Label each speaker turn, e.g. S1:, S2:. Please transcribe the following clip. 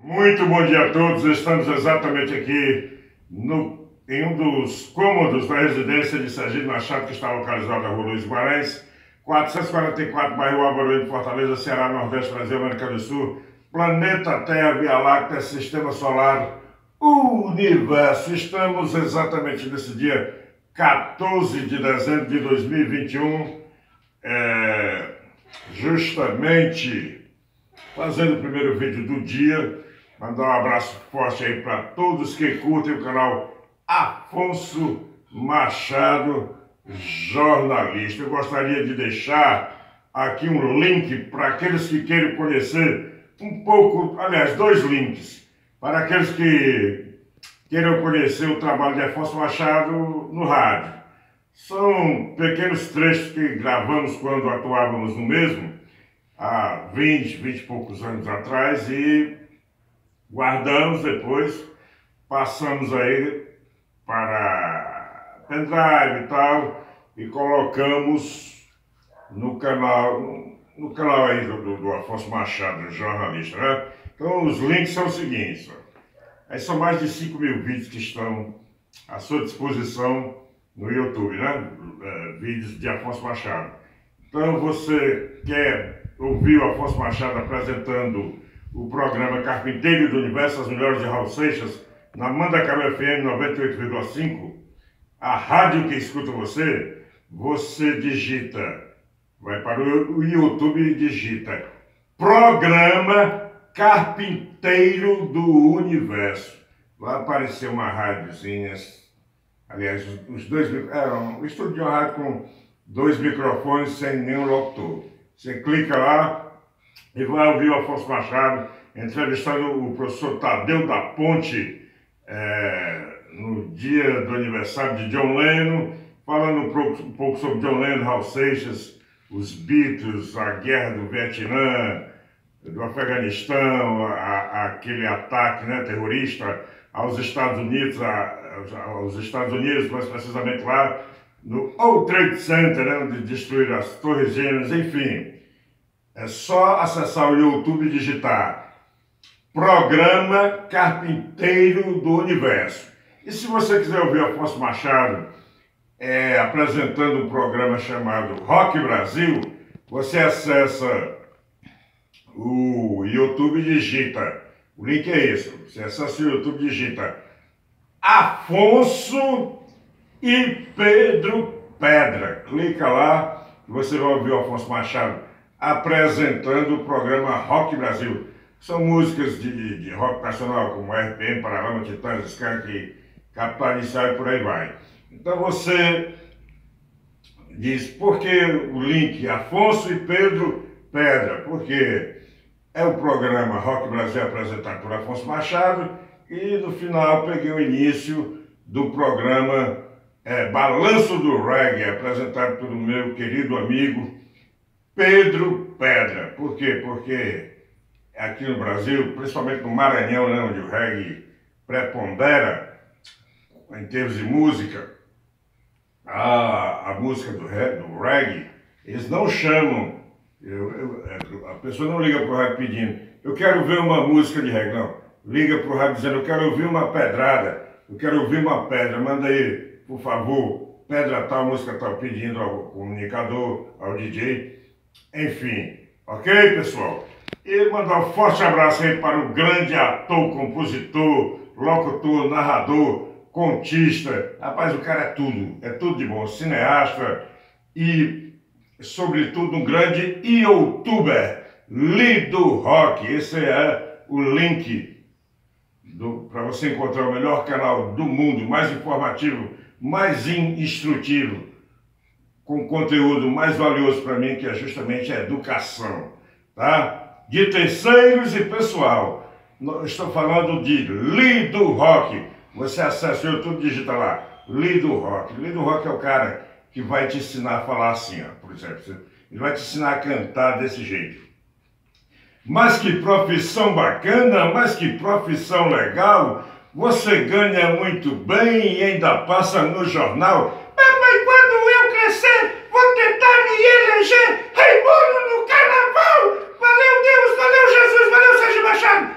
S1: Muito bom dia a todos. Estamos exatamente aqui em um dos cômodos da residência de Sergipe Machado, que está localizado na Rua Luiz Guimarães, 444, bairro Álvaro de Fortaleza, Ceará, Nordeste, Brasil, América do Sul, planeta Terra, Via Láctea, Sistema Solar, Universo. Estamos exatamente nesse dia 14 de dezembro de 2021, justamente fazendo o primeiro vídeo do dia. Mandar um abraço forte aí para todos que curtem o canal Afonso Machado, jornalista. Eu gostaria de deixar aqui um link para aqueles que queiram conhecer um pouco, aliás, dois links, para aqueles que queiram conhecer o trabalho de Afonso Machado no rádio. São pequenos trechos que gravamos quando atuávamos no mesmo, há 20 e poucos anos atrás, e guardamos, depois passamos aí para pendrive e tal, e colocamos no canal aí do Afonso Machado, jornalista, né? Então os links são os seguintes, aí são mais de 5 mil vídeos que estão à sua disposição no YouTube, né? Vídeos de Afonso Machado. Então você quer ouvir o Afonso Machado apresentando o programa Carpinteiro do Universo, as melhores de Raul Seixas, na Mandacaru FM 98,5, a rádio que escuta você, você digita, vai para o YouTube e digita Programa Carpinteiro do Universo. Vai aparecer uma rádiozinha, aliás, os dois, um estúdio de uma rádio com 2 microfones sem nenhum locutor. Você clica lá e vai ouvir o Afonso Machado entrevistando o professor Tadeu da Ponte no dia do aniversário de John Lennon, falando um pouco sobre John Lennon, Raul Seixas, os Beatles, a guerra do Vietnã, do Afeganistão, aquele ataque, né, terrorista aos Estados Unidos, mais precisamente lá no World Trade Center, né, onde destruíram as Torres Gêmeas, enfim. É só acessar o YouTube e digitar Programa Carpinteiro do Universo. E se você quiser ouvir Afonso Machado apresentando um programa chamado Rock Brasil, você acessa o YouTube e digita, o link é esse, você acessa o YouTube e digita Afonso e Pedro Pedra. Clica lá e você vai ouvir o Afonso Machado apresentando o programa Rock Brasil. São músicas de rock nacional, como RPM, Paralama, Titãs, Skank, Capital Inicial e por aí vai. Então você diz, por que o link Afonso e Pedro Pedra? Porque é o programa Rock Brasil apresentado por Afonso Machado, e no final peguei o início do programa Balanço do Reggae, apresentado pelo meu querido amigo Pedro Pedra. Por quê? Porque aqui no Brasil, principalmente no Maranhão, né, onde o reggae prepondera em termos de música, a música do reggae, eles não chamam, a pessoa não liga para o rádio pedindo, eu quero ver uma música de reggae, não. Liga para o rádio dizendo, eu quero ouvir uma pedrada, eu quero ouvir uma pedra, manda aí, por favor, pedra tal, música tal, pedindo ao comunicador, ao DJ, enfim. Ok, pessoal? E mandar um forte abraço aí para o grande ator, compositor, locutor, narrador, contista. Rapaz, o cara é tudo de bom. Cineasta e, sobretudo, um grande youtuber, Lido Rock. Esse é o link para você encontrar o melhor canal do mundo, mais informativo, mais instrutivo, com conteúdo mais valioso para mim, que é justamente a educação, tá? De terceiros e pessoal. Estou falando de Lido Rock. Você acessa o YouTube, digita lá, Lido Rock. Lido Rock é o cara que vai te ensinar a falar assim, ó, por exemplo. Ele vai te ensinar a cantar desse jeito. Mas que profissão bacana, mas que profissão legal. Você ganha muito bem e ainda passa no jornal. Papai, quando eu crescer, vou tentar me eleger Raimundo no carnaval. Valeu Deus, valeu Jesus, valeu Sérgio Machado.